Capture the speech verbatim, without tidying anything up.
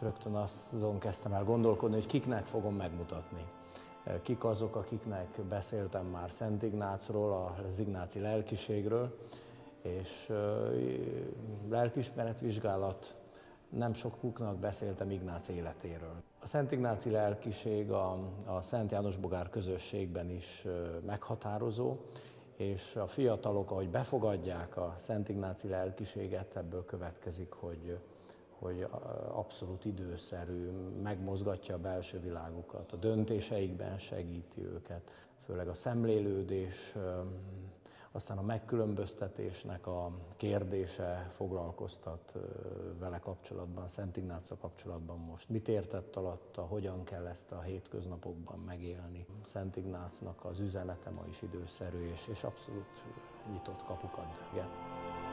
Rögtön azon kezdtem el gondolkodni, hogy kiknek fogom megmutatni. Kik azok, akiknek beszéltem már Szent Ignácról, az ignáci lelkiségről, és lelkiismeretvizsgálat, nem sokuknak beszéltem Ignác életéről. A Szent Ignáci lelkiség a, a Szent János Bogár közösségben is meghatározó, és a fiatalok, ahogy befogadják a Szent Ignáci lelkiséget, ebből következik, hogy, hogy abszolút időszerű, megmozgatja a belső világukat, a döntéseikben segíti őket, főleg a szemlélődés, aztán a megkülönböztetésnek a kérdése foglalkoztat vele kapcsolatban, Szent Ignáccal kapcsolatban most. Mit értett alatta, hogyan kell ezt a hétköznapokban megélni. Szent Ignácnak az üzenete ma is időszerű, és, és abszolút nyitott kapukat döget.